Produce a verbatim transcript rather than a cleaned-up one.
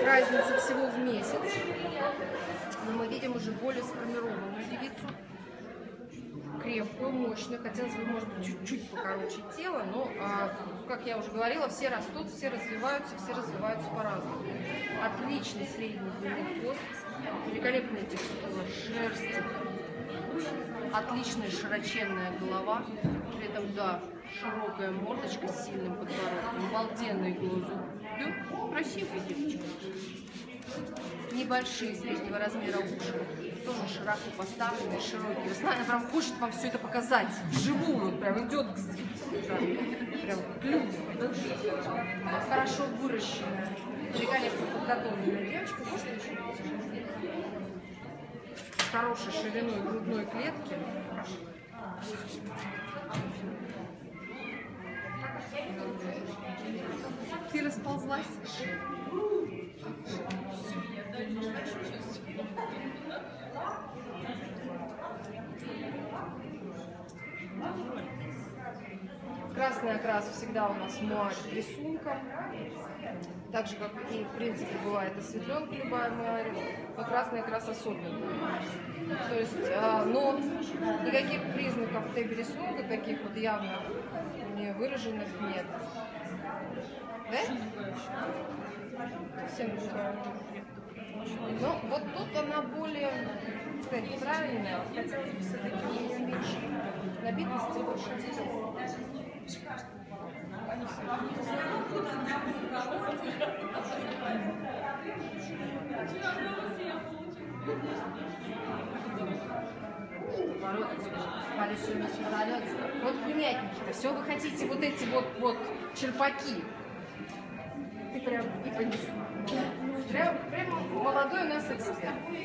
разница всего в месяц. Но мы видим уже более сформированную девицу. Крепкую, мощную. Хотелось бы, может быть, чуть-чуть покороче тело, но, а, как я уже говорила, все растут, все развиваются, все развиваются по-разному. Отличный средний длинный хвост, великолепная текстура шерсти, отличная широченная голова, при этом, да, широкая мордочка с сильным подбородком, обалденные глазу. Да, красивая девочка. Небольшие среднего размера уши, тоже широко поставленные, широкие. Вы знаете, она прям хочет вам все это показать вживую, вот прям идет к зрителю, прям клюв. Хорошо выращенная, великолепно подготовленная девочка, может еще с хорошей шириной грудной клетки. Ты расползлась? Красный окрас всегда у нас муарь рисунком, так же, как и в принципе бывает осветленка любая муарь, но красный окрас особенный. То есть, а, но никаких признаков теби-рисунка, таких вот явно не выраженных, нет. Да? Совсем другая. Но вот тут она более, так сказать, правильная, хотелось бы все-таки у нее меньше набитости, больше растет. Вот понятненько, все вы хотите вот эти вот, вот черпаки. Ты прям и понесла. Прям, прям молодой у нас эксперт.